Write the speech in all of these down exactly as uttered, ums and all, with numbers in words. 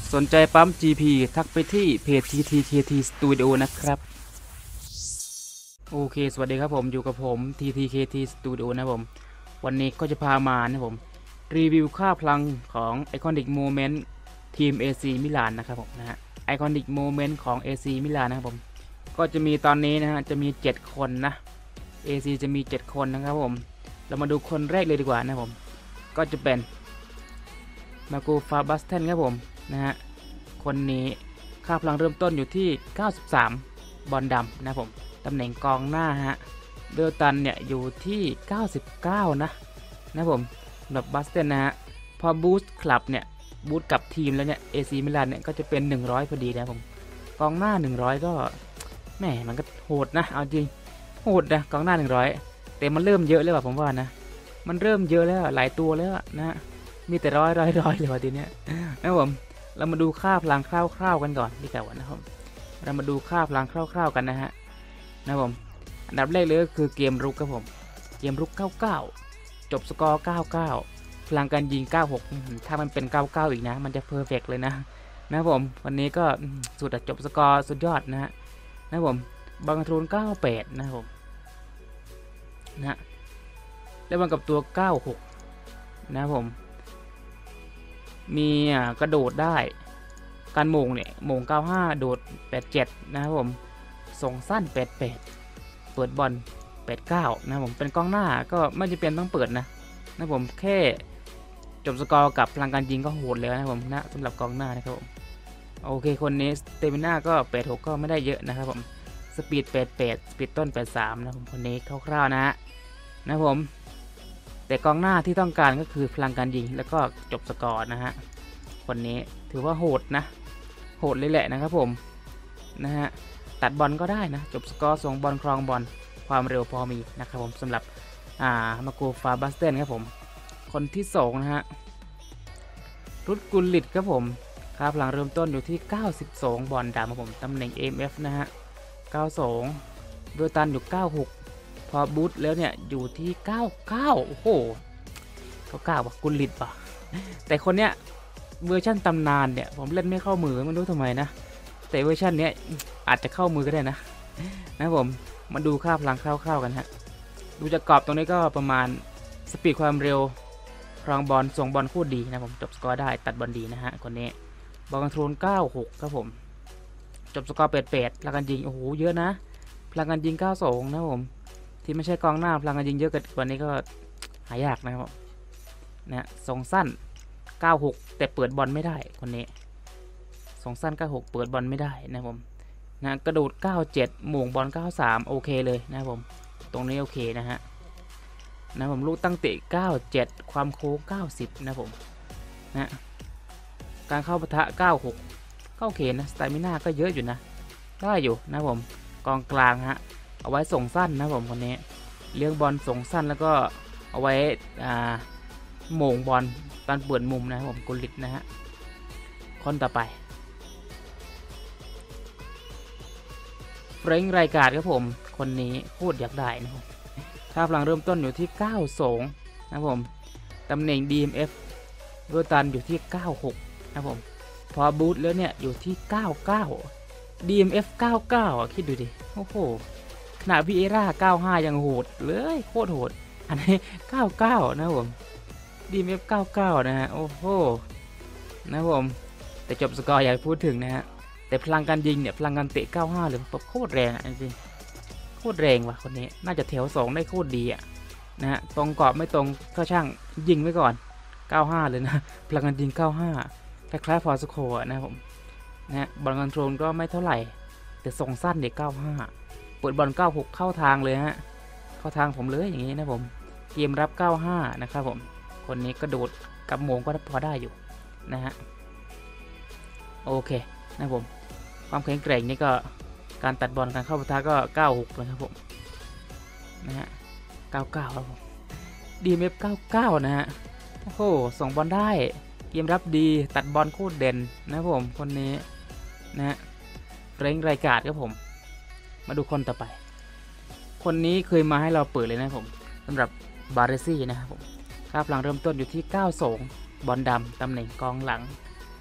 สนใจปั๊ม จี พี ทักไปที่เพจ ที ที เค ที Studio นะครับโอเคสวัสดีครับผมอยู่กับผม ที ที เค ที Studio นะผมวันนี้ก็จะพามานะผมรีวิวค่าพลังของ Iconic Moment ทีม เอ ซี มิลานนะครับผมนะฮะ Iconic Moment ของ เอ ซี มิลานนะครับผมก็จะมีตอนนี้นะฮะจะมีเจ็ดคนนะ เอ ซี จะมีเจ็ดคนนะครับผมเรามาดูคนแรกเลยดีกว่านะผมก็จะเป็นมาโกฟาบัสเทนครับผมนะฮะคนนี้ค่าพลังเริ่มต้นอยู่ที่เก้าสิบสามบอลดำนะผมตำแหน่งกองหน้าฮะเดลตันเนี่ยอยู่ที่เก้าสิบเก้านะนะผมแบบบัสเทนนะฮะพอบูสต์คลับเนี่ยบูสต์กับทีมแล้วเนี่ย เอ ซี มิลานเนี่ยก็จะเป็นหนึ่งร้อยพอดีนะผมกองหน้าหนึ่งร้อยก็แหมมันก็โหดนะเอาจริงโหดนะกองหน้าหนึ่งร้อยแต่มันเริ่มเยอะเลยว่ะผมว่านะมันเริ่มเยอะแล้วหลายตัวแล้วนะมีแต่ร้อยร้อยร้อยเลยว่ะทีเนี้ยนะผมเรามาดูค่าพลังคร่าวๆกันก่อนดีกว่านะครับเรามาดูค่าพลังคร่าวๆกันนะฮะนะผมอันดับแรกเลยก็คือเกมรุกครับผมเกมรุกเก้าสิบเก้าจบสกอร์เก้าสิบเก้าพลังการยิงเก้าสิบหกถ้ามันเป็นเก้าสิบเก้าอีกนะมันจะเพอร์เฟกต์เลยนะนะผมวันนี้ก็สุดจบสกอร์สุดยอดนะฮะนะผมบังทรูนเก้าสิบแปดนะผมนะแล้วมันกับตัวเก้าสิบหกนะผมมีกระโดดได้การโมงเนี่ยโมงเก้าสิบห้าโดดแปดสิบเจ็ดนะครับผมส่งสั้นแปดสิบแปดเปิดบอลแปดสิบเก้านะผมเป็นกองหน้าก็ไม่จำเป็นต้องเปิดนะนะผมแค่จบสกอร์กับพลังการยิงก็โหดแล้วนะผมนะสำหรับกองหน้านะครับผมโอเคคนนี้สเตมิน่าก็แปดสิบหกก็ไม่ได้เยอะนะครับผมสปีดแปดสิบแปดสปีดต้นแปดสิบสามนะผมคนนี้คร่าวๆนะฮะนะผมแต่กองหน้าที่ต้องการก็คือพลังการยิงแล้วก็จบสกอร์นะฮะคนนี้ถือว่าโหดนะโหดเลยแหละนะครับผมนะฮะตัดบอลก็ได้นะจบสกอร์ส่งบอลครองบอลความเร็วพอมีนะครับผมสำหรับอ่ามาโกฟาบัสเตนครับผมคนที่สองนะฮะรุดกุลลิตครับผมค่าพลังเริ่มต้นอยู่ที่เก้าสิบสองบอลดำครับผมตำแหน่ง เอ็ม เอฟ นะฮะเก้าสิบสองโดยตันอยู่เก้าสิบหกพอบูทแล้วเนี่ยอยู่ที่เก้าสิบเก้าโอ้โหเก้าสิบเก้าว่ะกุลลิตป่ะแต่คนเนี้ยเวอร์ชันตำนานเนี่ยผมเล่นไม่เข้ามือไม่รู้ทำไมนะแต่เวอร์ชันนี้อาจจะเข้ามือก็ได้นะนะผมมาดูค่าพลังคร่าวๆกันฮะดูจากกรอบตรงนี้ก็ประมาณสปีดความเร็วครองบอลส่งบอลโคตรดีนะผมจบสกอร์ได้ตัดบอลดีนะฮะคนนี้บอลคอนโทรลเก้าสิบหกครับผมจบสกอร์แปดสิบแปดพลังการยิงโอ้โหเยอะนะพลังการยิงเก้าสิบสองนะผมที่ไม่ใช่กองหน้าพลังการยิงเยอะกว่านี้ก็หายากนะครับนะส่งสั้นเก้าสิบหกแต่เปิดบอลไม่ได้คนนี้ส่งสั้นเก้าสิบหกเปิดบอลไม่ได้นะผมนะกระโดดเก้าสิบเจ็ดหม่งบอลเก้าสิบสามโอเคเลยนะผมตรงนี้โอเคนะฮะนะผมลูกตั้งเตะเก้าสิบเจ็ดความโค้งเก้าสิบนะผมนะการเข้าปะทะเก้าสิบหกก็โอเคนะสไตมิน่าก็เยอะอยู่นะได้อยู่นะผมกองกลางฮะเอาไว้ส่งสั้นนะผมคนนี้เลี้ยงบอลส่งสั้นแล้วก็เอาไว้อ่าโหม่งบอลตอนเปิดมุมนะครับผมกุลิตนะฮะคนต่อไปเฟรงค์ไรการ์ดครับผมคนนี้โคตรอยากได้นะครับค่าพลังเริ่มต้นอยู่ที่เก้าสิบสองนะครับผมตำแหน่ง ดี เอ็ม เอฟ โรตันอยู่ที่เก้าสิบหกนะครับผมพอบูทแล้วเนี่ยอยู่ที่เก้าสิบเก้า ดี เอ็ม เอฟ เก้าสิบเก้าอ่ะคิดดูดิโอ้โหขนาดวีเอร่าเก้าสิบห้ายังโหดเลยโคตรโหดอันนี้เก้าสิบเก้านะครับผม ดี เอ็ม เอฟ เก้าสิบเก้านะฮะโอ้โหนะผมแต่จบสกอร์อยากพูดถึงนะฮะแต่พลังการยิงเนี่ยพลังการเตะเก้าสิบห้าหรือโคตรแรงอ่ะจริงโคตรแรงว่ะคนนี้น่าจะแถวสองได้โคตรดีอ่ะนะฮะตรงกรอบไม่ตรงก็ช่างยิงไว้ก่อนเก้าสิบห้าเลยนะพลังการยิงเก้าสิบห้าคล้ายๆฟอร์สโคนะผมนะบอลคอนโทรลก็ไม่เท่าไหร่แต่ส่งสั้นเด็กเก้าสิบห้าเปิดบอลเก้าสิบหกเข้าทางเลยฮะเข้าทางผมเลยอย่างนี้นะผมเกมรับเก้าสิบห้านะครับผมคนนี้กระโดดกับโมงก็พอได้อยู่นะฮะโอเคนะผมความแข็งแกร่งนี่ก็การตัดบอลการเข้าปะทะก็เก้าสิบหกนะครับผมนะฮะเก้าสิบเก้าครับผม ดี เอ็ม เอฟ เก้าสิบเก้านะฮะโอ้โหส่งบอลได้เกมรับดีตัดบอลโคตรเด่นนะครับผมคนนี้นะฮะเฟรงค์ไรการ์ดครับผมมาดูคนต่อไปคนนี้เคยมาให้เราเปิดเลยนะผมสำหรับบาเรซี่นะครับผมค่าพลังเริ่มต้นอยู่ที่เก้าสิบสองบอลดำตำแหน่งกองหลัง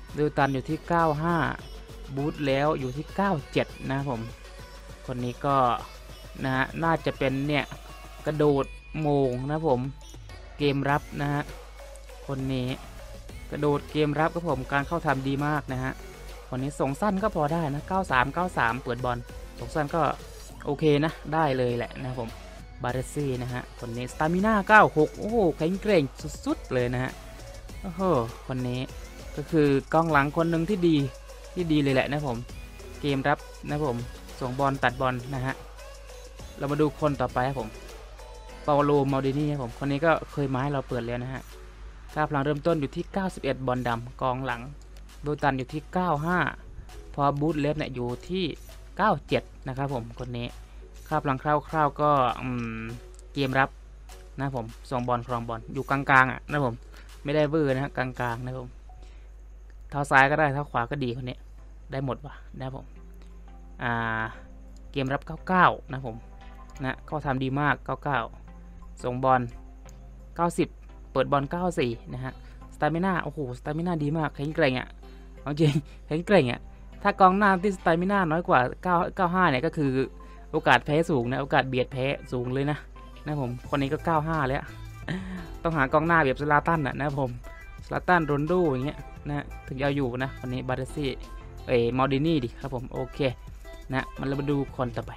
วิลตันอยู่ที่เก้าสิบห้าบูทแล้วอยู่ที่เก้าสิบเจ็ดนะผมคนนี้ก็นะฮะน่าจะเป็นเนี่ยกระโดดโมงนะผมเกมรับนะฮะคนนี้กระโดดเกมรับครับผมการเข้าทำดีมากนะฮะคนนี้ส่งสั้นก็พอได้นะเก้าสาม เก้าสามเปิดบอลส่งสั้นก็โอเคนะได้เลยแหละนะผมบาเรซี่นะฮะคนนี้สตามิน่าเก้าสิบหกโอ้โหแข็งแกร่งสุดๆเลยนะฮะโอ้โหคนนี้ก็คือกองหลังคนหนึ่งที่ดีที่ดีเลยแหละนะผมเกมรับนะผมส่งบอลตัดบอลนะฮะเรามาดูคนต่อไปครับผมเปาโลมาดินี่ครับผมคนนี้ก็เคยมาให้เราเปิดแล้วนะฮะค่าพลังเริ่มต้นอยู่ที่เก้าสิบเอ็ดบอลดำกองหลังวิลตันอยู่ที่เก้าสิบห้าพอบูทเลฟเนี่ยอยู่ที่เก้าสิบเจ็ดนะครับผมคนนี้ค่าพลังคร่าวๆก็เกมรับนะผมส่งบอลครองบอลอยู่กลางๆอ่ะนะผมไม่ได้เวอร์นะฮะกลางๆนะผมเท้าซ้ายก็ได้เท้าขวาก็ดีคนนี้ได้หมดว่ะนะผมอ่าเกมรับเก้าสิบเก้านะผมนะเขาทำดีมากเก้าสิบเก้าส่งบอลเก้าสิบเปิดบอลเก้าสิบสี่นะฮะสตามิน่าโอ้โหสตามิน่าดีมากแข็งแกร่งอ่ะจริงแข็งแกร่งอ่ะถ้ากองหน้าที่สตามิน่าน้อยกว่าเก้า เก้าสิบห้าเนี่ยก็คือโอกาสแพ้สูงนะโอกาสเบียดแพ้สูงเลยนะนะผมคนนี้ก็เก้าสิบห้าแล้วต้องหากองหน้าแบบซลาตันอ่ะนะผมซลาตันโรนโดอย่างเงี้ยนะถึงจะอยู่นะคนนี้บาเรซี่เอ้มอลดินี่ดิครับผมโอเคนะมันเรามาดูคนต่อไป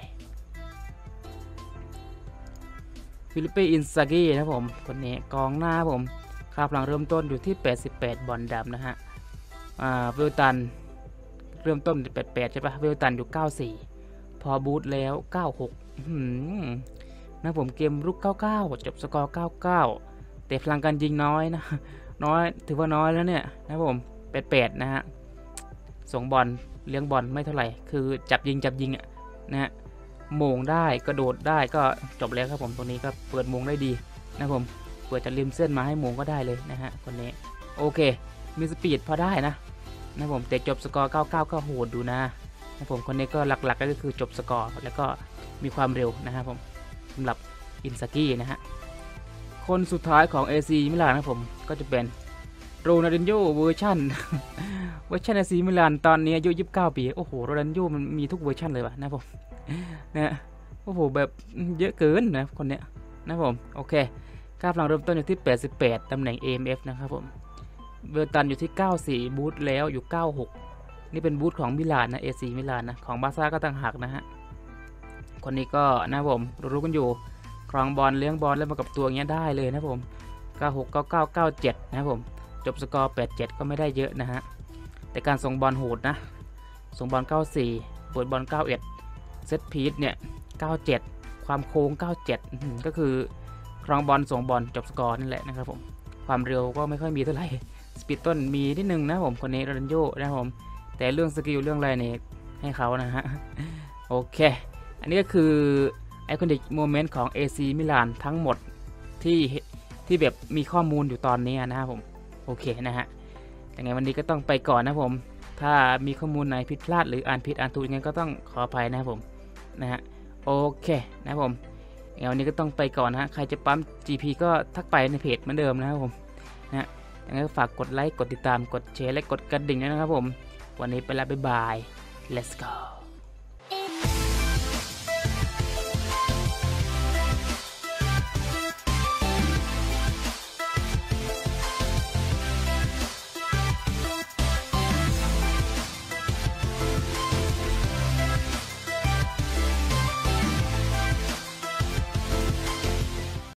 ฟิลิปเปอินซากีนะผมคนนี้กองหน้าผมค่าพลังเริ่มต้นอยู่ที่แปดสิบแปดบอลดำนะฮะอ่าวิลตันเริ่มต้นแปดสิบแปดใช่ปะวิลตันอยู่เก้าสิบสี่พอบูทแล้วเก้าสิบหกนะผมเกมรุกเก้าสิบเก้าจบสกอร์เก้าสิบเก้าแต่พลังการยิงน้อยนะน้อยถือว่าน้อยแล้วเนี่ยนะผมแปดสิบแปดนะฮะส่งบอลเลี้ยงบอลไม่เท่าไหร่คือจับยิงจับยิงอ่ะนะฮะโมงได้กระโดดได้ก็จบแล้วครับผมตัวนี้ก็เปิดโมงได้ดีนะผมเปิดจากริมเส้นมาให้โมงก็ได้เลยนะฮะคนนี้โอเคมีสปีดพอได้นะนะผมแต่จบสกอร์เก้าสิบเก้าก็โหดดูนะนะผมคนนี้ก็หลักๆก็คือจบสกอร์แล้วก็มีความเร็วนะฮะผมสำหรับอินซากินะฮะคนสุดท้ายของ เอ ซี มิลานนะผมก็จะเป็นโรนัลดินโญ่เวอร์ชันเวอร์ชัน เอ ซี มิลานตอนนี้อายุยี่สิบเก้าปีโอ้โหโรนัลดินโญ่มันมีทุกเวอร์ชันเลยว่ะนะผมนะโอ้โหแบบเยอะเกินนะคนเนี้ยนะผมโอเคค่าพลังเริ่มต้นอยู่ที่แปดสิบแปดตำแหน่ง เอ เอ็ม เอฟ นะครับผมเวลตันอยู่ที่เก้าสิบสี่บูทแล้วอยู่เก้าสิบหกนี่เป็นบูทของมิลานนะ เอ ซี มิลานนะของบาร์ซ่าก็ต่างหากนะฮะคนนี้ก็นะผมรู้กันอยู่ครองบอลเลี้ยงบอลแล้วมากับตัวเงี้ยได้เลยนะผมเก้าสิบหก เก้าสิบเก้า เก้าสิบเจ็ดนะผมจบสกอร์แปดสิบเจ็ดก็ไม่ได้เยอะนะฮะแต่การส่งบอลโหดนะส่งบอลเก้าสิบสี่เปิดบอลเก้าสิบเอ็ดเซตพีซเนี่ยเก้าสิบเจ็ดความโค้งเก้าสิบเจ็ดก็คือครองบอลส่งบอลจบสกอร์นั่นแหละนะครับผมความเร็วก็ไม่ค่อยมีเท่าไหร่สปีดต้นมีนิดนึงนะผมคนนี้โรนัลโญ่นะผมแต่เรื่องสกิลเรื่องอะไรเนี่ยให้เขานะฮะโอเคอันนี้ก็คือไอคอนิกโมเมนต์ของ เอ ซี มิลานทั้งหมดที่ที่แบบมีข้อมูลอยู่ตอนนี้นะครับผมโอเคนะฮะยังไงวันนี้ก็ต้องไปก่อนนะผมถ้ามีข้อมูลไหนผิดพลาดหรืออ่านผิดอ่านถูกยังไงก็ต้องขออภัยนะครับผมนะฮะโอเคนะผมอย่างวันนี้ก็ต้องไปก่อนนะฮะใครจะปั๊ม จี พี ก็ทักไปในเพจเหมือนเดิมนะครับผมนะยังไงฝากกดไลค์กดติดตามกดแชร์และกดกระดิ่งด้วยนะครับผมวันนี้ไปแล้วบ๊ายบาย let's go